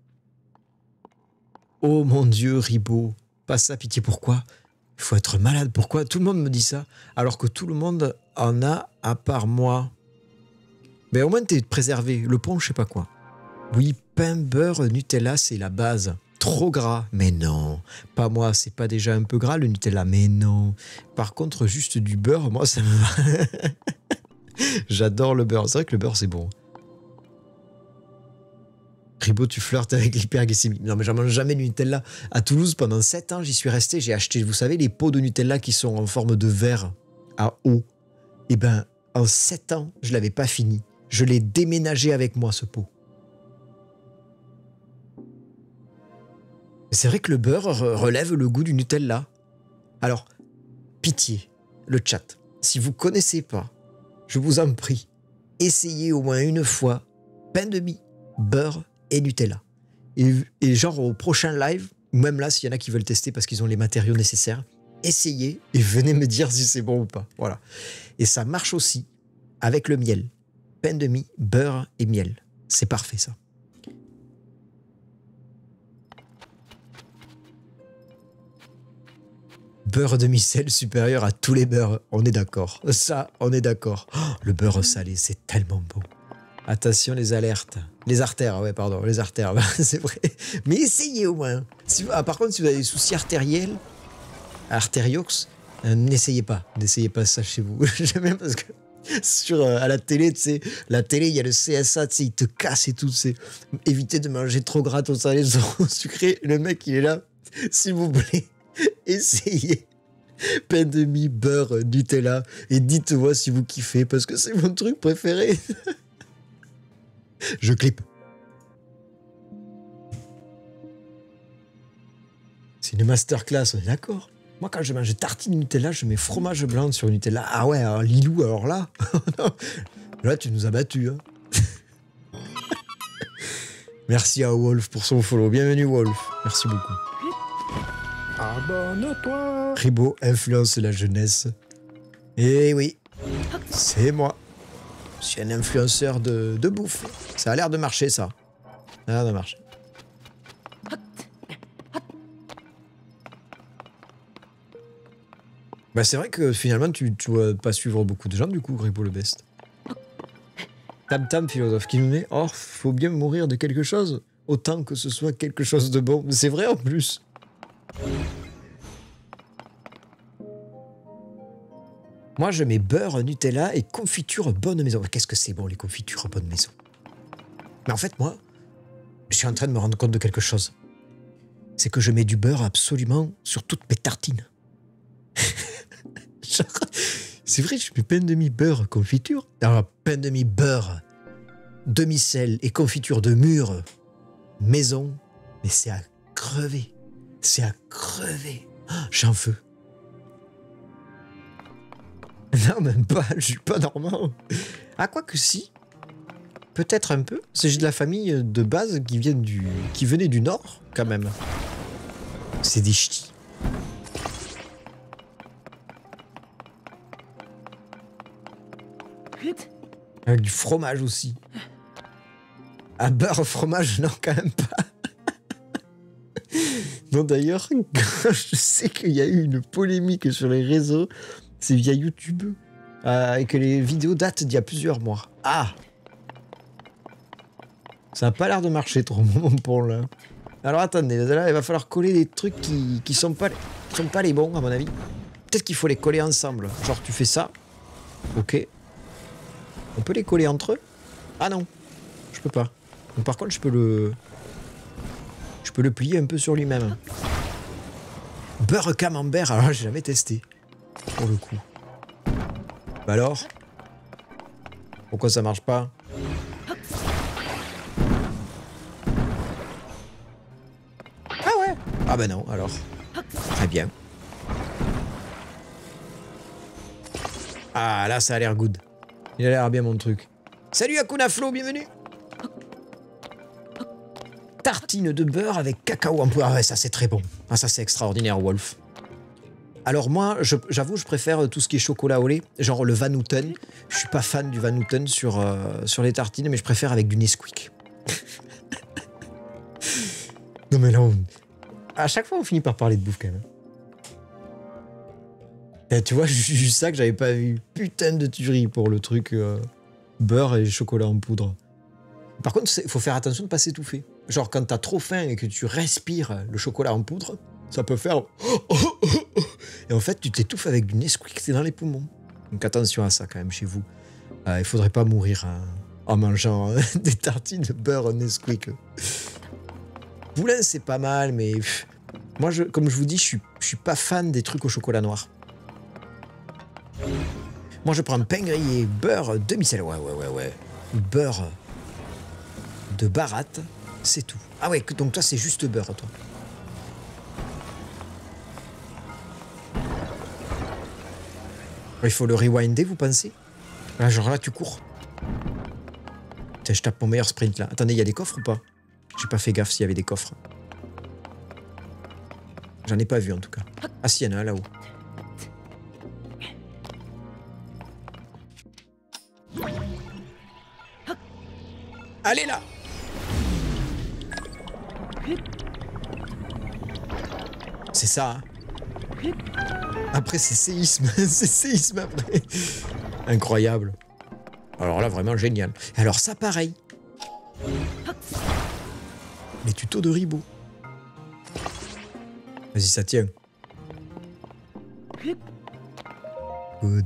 Oh mon Dieu, Ribo, pas ça, pitié, pourquoi? Il faut être malade, pourquoi? Tout le monde me dit ça, alors que tout le monde en a à part moi. Mais au moins t'es préservé, le pont, je sais pas quoi. Oui, pain, beurre, Nutella, c'est la base. Trop gras, mais non. Pas moi, c'est pas déjà un peu gras le Nutella, mais non. Par contre, juste du beurre, moi, ça me va. J'adore le beurre. C'est vrai que le beurre, c'est bon. Ribo, tu flirtes avec l'hyperglycémie. Non, mais j'en mange jamais du Nutella. À Toulouse, pendant 7 ans, j'y suis resté. J'ai acheté, vous savez, les pots de Nutella qui sont en forme de verre à eau. Eh ben, en 7 ans, je l'avais pas fini. Je l'ai déménagé avec moi, ce pot. C'est vrai que le beurre relève le goût du Nutella. Alors, pitié, le chat, si vous connaissez pas, je vous en prie, essayez au moins une fois pain de mie, beurre et Nutella. Et genre au prochain live, ou même là, s'il y en a qui veulent tester parce qu'ils ont les matériaux nécessaires, essayez et venez me dire si c'est bon ou pas. Voilà. Et ça marche aussi avec le miel. Pain de mie, beurre et miel. C'est parfait ça. Beurre demi-sel supérieur à tous les beurres. On est d'accord. Ça, on est d'accord. Oh, le beurre salé, c'est tellement bon. Attention les alertes. Les artères, ouais, pardon. Les artères, c'est vrai. Mais essayez au moins. Si, par contre, si vous avez des soucis artériels, artériox, n'essayez pas. N'essayez pas ça chez vous. J'aime bien parce que à la télé, tu sais, la télé, il y a le CSA, tu sais, il te casse et tout, tu sais. Évitez de manger trop gras, trop salé, trop sucré. Le mec, il est là. S'il vous plaît. Essayez pain de mie, beurre, Nutella et dites-moi si vous kiffez parce que c'est mon truc préféré. Je clip. C'est une masterclass, on est d'accord. Moi quand je mange tartine Nutella, je mets fromage blanc sur Nutella. Ah ouais, alors Lilou, alors là, là tu nous as battus. Hein. Merci à Wolf pour son follow. Bienvenue Wolf. Merci beaucoup. Abonne-toi. Ribo influence la jeunesse. Eh oui, c'est moi. Je suis un influenceur de bouffe. Ça a l'air de marcher, ça. Ça a l'air de marcher. Bah c'est vrai que finalement, tu vas pas suivre beaucoup de gens, du coup, Ribo le best. Tam Tam, philosophe, qui nous met « Oh, faut bien mourir de quelque chose, autant que ce soit quelque chose de bon. » C'est vrai en plus. Moi, je mets beurre, Nutella et confiture bonne maison. Qu'est-ce que c'est bon, les confitures bonne maison? Mais en fait, moi, je suis en train de me rendre compte de quelque chose. C'est que je mets du beurre absolument sur toutes mes tartines. C'est vrai, je mets pain de mie, beurre, confiture. Alors, pain de mie, beurre, demi-sel et confiture de mûre, maison. Mais c'est à crever. C'est à crever. Oh, j'ai un feu. Non, même pas, je suis pas normand. Ah, quoi que si. Peut-être un peu. C'est de la famille de base qui venait du Nord, quand même. C'est des ch'tis. Avec du fromage aussi. Ah, beurre, fromage, non, quand même pas. Non, d'ailleurs, je sais qu'il y a eu une polémique sur les réseaux, c'est via YouTube, et que les vidéos datent d'il y a plusieurs mois. Ah! Ça n'a pas l'air de marcher trop, mon pont, là. Alors attendez, là, il va falloir coller des trucs qui sont pas les bons, à mon avis. Peut-être qu'il faut les coller ensemble. Genre, tu fais ça. Ok. On peut les coller entre eux? Ah non, je peux pas. Donc, par contre, je peux le plier un peu sur lui-même. Beurre camembert, alors j'ai jamais testé. Pour le coup. Bah alors? Pourquoi ça marche pas? Ah ouais? Ah bah non, alors. Très bien. Ah là, ça a l'air good. Il a l'air bien mon truc. Salut Akuna Flo, bienvenue! Tartine de beurre avec cacao en poudre. Ah ouais, ça c'est très bon. Ah ça c'est extraordinaire, Wolf. Alors moi, j'avoue, je préfère tout ce qui est chocolat au lait, genre le Van Houten. Je suis pas fan du Van Houten sur les tartines, mais je préfère avec du Nesquik. Non mais là, à chaque fois on finit par parler de bouffe quand même. Et tu vois, juste ça que j'avais pas vu. Putain de tuerie pour le truc beurre et chocolat en poudre. Par contre, il faut faire attention de pas s'étouffer. Genre quand t'as trop faim et que tu respires le chocolat en poudre, ça peut faire... Et en fait, tu t'étouffes avec du Nesquik, c'est dans les poumons. Donc attention à ça quand même chez vous. Il faudrait pas mourir en mangeant des tartines de beurre Nesquik. Boulin, c'est pas mal, mais... Moi, comme je vous dis, je suis pas fan des trucs au chocolat noir. Moi, je prends pain grillé, beurre, demi-sel. Ouais. Beurre de baratte, c'est tout. Ah ouais, donc toi, c'est juste beurre, toi. Il faut le rewinder, vous pensez? Là, genre là, tu cours. Tiens, je tape mon meilleur sprint, là. Attendez, il y a des coffres ou pas? J'ai pas fait gaffe s'il y avait des coffres. J'en ai pas vu, en tout cas. Ah si, il y en a un là-haut. Allez, là! C'est ça, hein. Après, c'est séisme. C'est séisme après. Incroyable. Alors là, vraiment génial. Alors ça, pareil. Les tutos de Ribot. Vas-y, ça tient. Good.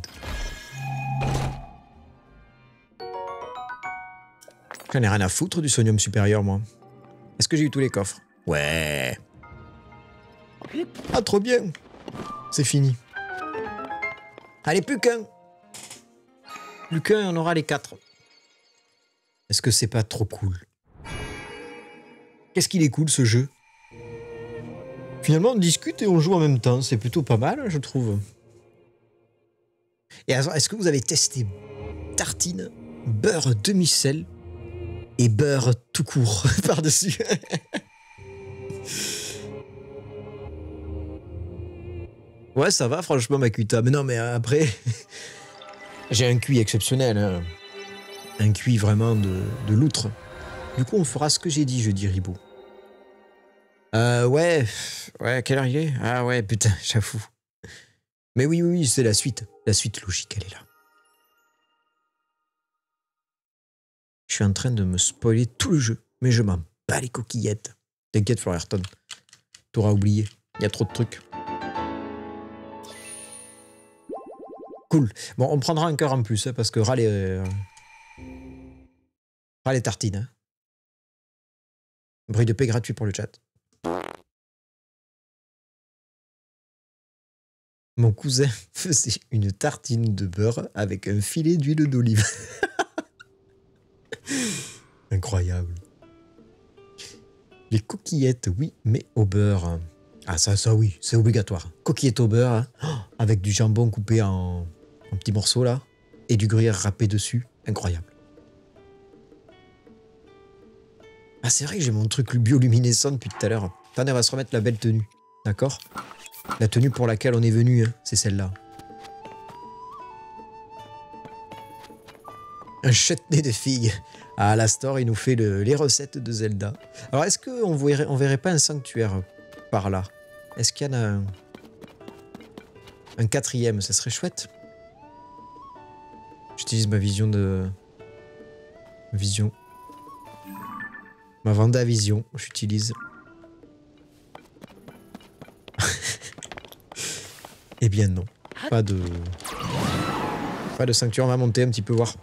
J'en ai rien à foutre du sonium supérieur, moi. Est-ce que j'ai eu tous les coffres? Ouais. Ah, trop bien. C'est fini. Allez, plus qu'un. Plus qu'un, on aura les 4. Est-ce que c'est pas trop cool? Qu'est-ce qu'il est cool, ce jeu? Finalement, on discute et on joue en même temps. C'est plutôt pas mal, je trouve. Et alors, est-ce que vous avez testé tartine, beurre demi-sel et beurre tout court par-dessus? Ouais, ça va, franchement, Makuta. Mais non, mais après, j'ai un QI exceptionnel. Hein. Un QI vraiment de loutre. Du coup, on fera ce que j'ai dit, je dis Ribot. Ouais, quelle heure il est? Ah ouais, putain, j'avoue. Mais oui, c'est la suite. La suite logique, elle est là. Je suis en train de me spoiler tout le jeu, mais je m'en bats les coquillettes. T'inquiète, Florian. T'auras oublié. Il y a trop de trucs. Cool. Bon, on prendra un cœur en plus, hein, parce que ras les tartines. Hein. Bruit de paix gratuit pour le chat. Mon cousin faisait une tartine de beurre avec un filet d'huile d'olive. Incroyable. Les coquillettes, oui, mais au beurre. Ah, ça oui, c'est obligatoire. Coquillettes au beurre, hein, avec du jambon coupé en petits morceaux, là, et du gruyère râpé dessus. Incroyable. Ah, c'est vrai que j'ai mon truc bioluminescent depuis tout à l'heure. Attendez, on va se remettre la belle tenue. D'accord? La tenue pour laquelle on est venu, hein, c'est celle-là. Un chutney de figues. Ah, Alastor, il nous fait les recettes de Zelda. Alors, est-ce qu'on verrait pas un sanctuaire par là? Est-ce qu'il y en a un quatrième? Ça serait chouette. J'utilise ma vision de... Vision. Ma Vendavision, j'utilise. Eh bien non. Pas de sanctuaire, on va monter un petit peu voir.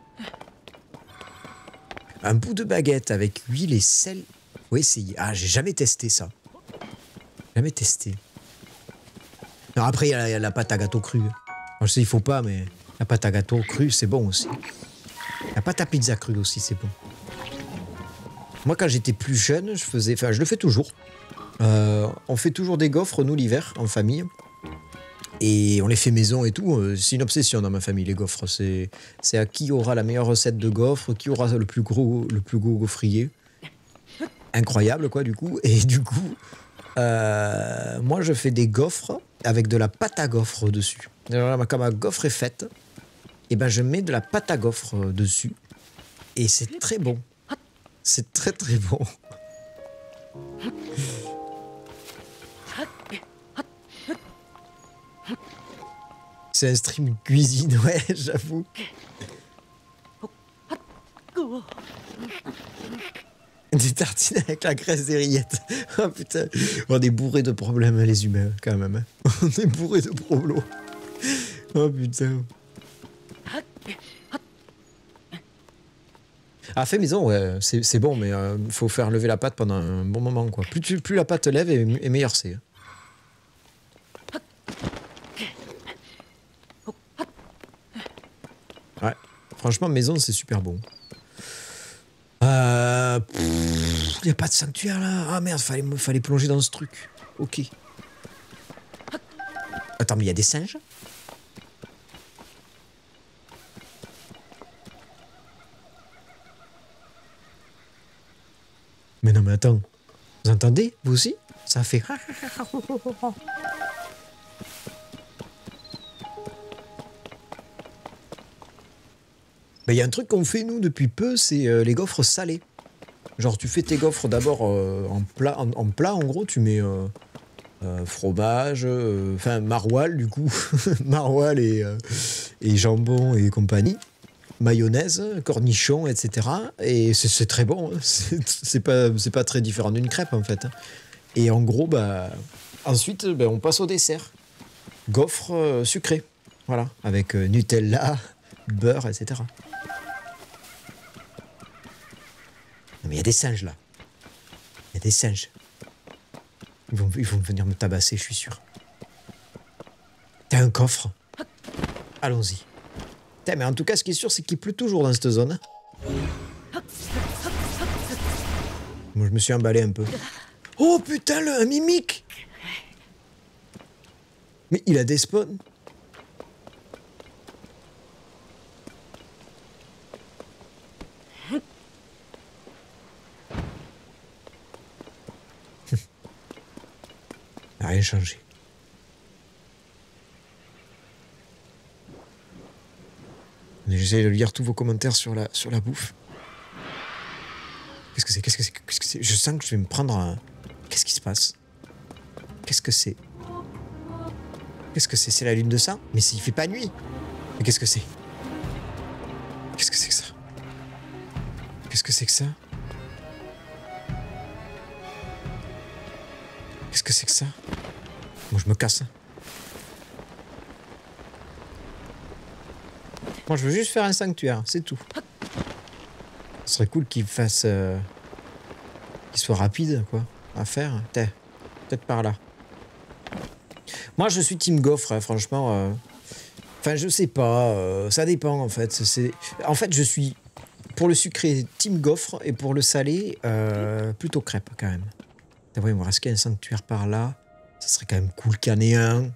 Un bout de baguette avec huile et sel. Faut essayer. Ah, j'ai jamais testé ça. Jamais testé. Alors après, il y a la pâte à gâteau crue. Alors, je sais, il faut pas, mais la pâte à gâteau crue, c'est bon aussi. La pâte à pizza crue aussi, c'est bon. Moi, quand j'étais plus jeune, je faisais... Enfin, je le fais toujours. On fait toujours des gaufres, nous, l'hiver, en famille. Et on les fait maison et tout. C'est une obsession dans ma famille, les gaufres. C'est à qui aura la meilleure recette de gaufres, qui aura le plus gros gaufrier. Incroyable, quoi, du coup. Et du coup, moi, je fais des gaufres avec de la pâte à gaufres dessus. Alors, quand ma gaufre est faite, et ben, je mets de la pâte à gaufres dessus. Et c'est très bon. C'est très, très bon. C'est un stream cuisine, ouais, j'avoue. Des tartines avec la graisse des rillettes. Oh putain, on est bourré de problèmes, les humains, quand même. On est bourré de problèmes. Oh putain. Ah, fait maison, ouais, c'est bon, mais faut faire lever la pâte pendant un bon moment, quoi. Plus la pâte lève, et meilleur c'est. Ouais, franchement, maison, c'est super bon. Il n'y a pas de sanctuaire là. Ah merde, fallait plonger dans ce truc. Ok. Attends, mais il y a des singes? Mais non, mais attends. Vous entendez? Vous aussi? Ça fait... Il y a un truc qu'on fait, nous, depuis peu, c'est les gaufres salées. Genre, tu fais tes gaufres d'abord en plat, en gros, tu mets fromage, enfin, maroilles, du coup. Maroilles et jambon et compagnie. Mayonnaise, cornichons, etc. Et c'est très bon. Hein. C'est pas très différent d'une crêpe, en fait. Et en gros, ensuite, on passe au dessert. Gaufres sucrées. Voilà. Avec Nutella, beurre, etc. Mais il y a des singes là. Il y a des singes. Ils vont venir me tabasser, je suis sûr. T'as un coffre? Allons-y. Mais en tout cas, ce qui est sûr, c'est qu'il pleut toujours dans cette zone. Moi, je me suis emballé un peu. Oh putain, un mimique! Mais il a des spawns. Rien changé. J'essaie de lire tous vos commentaires sur la bouffe. Qu'est-ce que c'est? Je sens que je vais me prendre un... Qu'est-ce qui se passe? Qu'est-ce que c'est? Qu'est-ce que c'est? C'est la lune de sang? Mais il fait pas nuit. Mais qu'est-ce que c'est? Qu'est-ce que c'est que ça? Qu'est-ce que c'est que ça? Qu'est-ce que c'est que ça? Moi, je me casse. Moi, je veux juste faire un sanctuaire, c'est tout. Ce serait cool qu'il fasse... qu'il soit rapide, quoi, à faire. Peut-être par là. Moi, je suis team gaufre, hein, franchement. Enfin, je sais pas. Ça dépend, en fait. En fait, je suis, pour le sucré, team gaufre, et pour le salé, plutôt crêpe, quand même. Il me reste qu'un sanctuaire par là. Ça serait quand même cool qu'il y en ait un.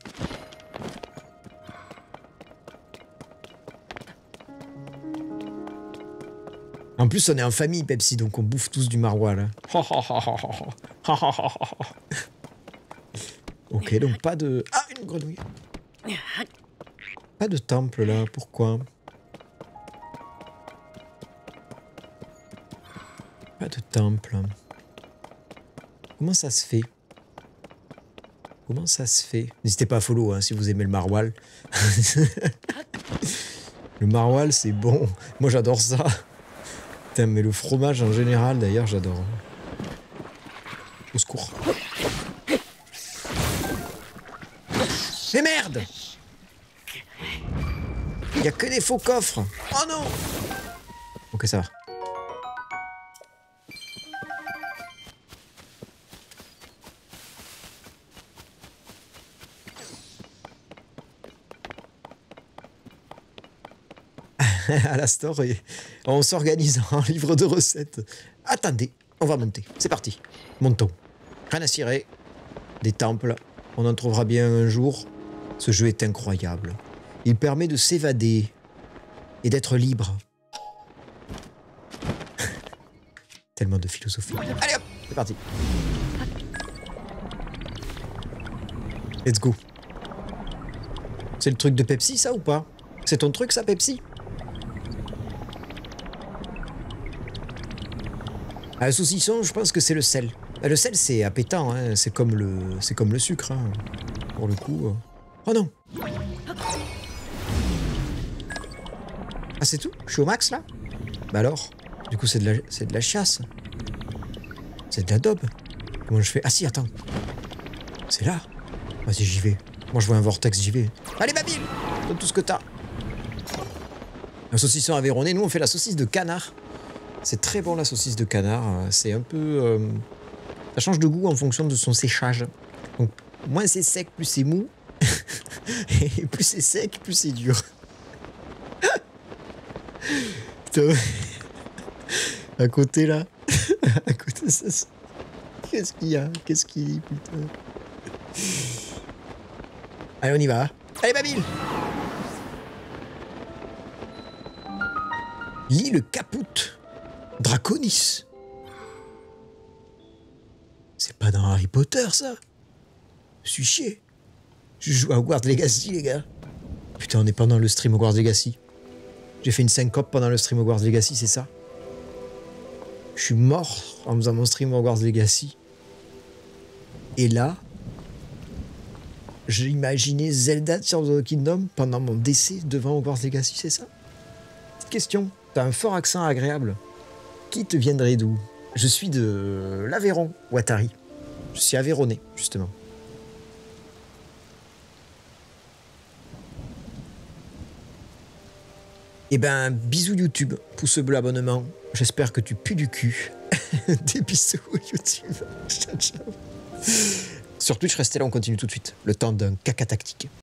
En plus, on est en famille, Pepsi, donc on bouffe tous du maroilles. Ok, donc pas de... Ah, une grenouille. Pas de temple, là. Pourquoi? temple. Comment ça se fait? Comment ça se fait? N'hésitez pas à follow hein, si vous aimez le maroilles. Le maroilles, c'est bon. Moi, j'adore ça. Putain, mais le fromage en général, d'ailleurs, j'adore. Au secours. Mais merde! Il y a que des faux coffres. Oh non! Ok, ça va. À la store, et on s'organise en livre de recettes. Attendez, on va monter. C'est parti. Montons. Rien à cirer. Des temples. On en trouvera bien un jour. Ce jeu est incroyable. Il permet de s'évader et d'être libre. Tellement de philosophie. Allez hop, c'est parti. Let's go. C'est le truc de Pepsi, ça, ou pas? C'est ton truc, ça, Pepsi? Ah, le saucisson, je pense que c'est le sel. Le sel, c'est appétant, hein. C'est comme le sucre, hein. Pour le coup. Oh non! Ah, c'est tout? Je suis au max, là? Bah alors? Du coup, c'est de la chasse. C'est de la daube. Comment je fais? Ah si, attends. C'est là. Vas-y, j'y vais. Moi, je vois un vortex, j'y vais. Allez, Babil! Donne tout ce que t'as. Un saucisson aveyronné. Nous, on fait la saucisse de canard. C'est très bon, la saucisse de canard. C'est un peu... Ça change de goût en fonction de son séchage. Donc, moins c'est sec, plus c'est mou. Et plus c'est sec, plus c'est dur. Putain. À côté, là. À côté, ça... Qu'est-ce qu'il y a? Qu'est-ce qu'il dit, putain? Allez, on y va. Allez, Babil! L'île Caput. Draconis. C'est pas dans Harry Potter, ça? Je suis chier. Je joue à Hogwarts Legacy, les gars. Putain, on est pendant le stream Hogwarts Legacy. J'ai fait une syncope pendant le stream Hogwarts Legacy, c'est ça? Je suis mort en faisant mon stream Hogwarts Legacy. Et là, j'ai imaginé Zelda Tears of the Kingdom pendant mon décès devant Hogwarts Legacy, c'est ça? Petite question. T'as un fort accent agréable. Qui te viendrait d'où? Je suis de l'Aveyron, Watari. Je suis aveyronnais, justement. Eh ben, bisous YouTube, pouce bleu, abonnement. J'espère que tu pues du cul. Des bisous YouTube. Ciao, ciao. Sur Twitch, restez là, on continue tout de suite. Le temps d'un caca tactique.